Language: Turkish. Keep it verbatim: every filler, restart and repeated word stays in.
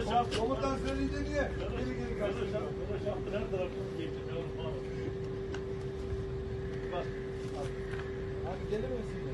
Komutan söyleyince niye? Geri geri kaçtın. Her tarafımız geçti. Abi gelir misin?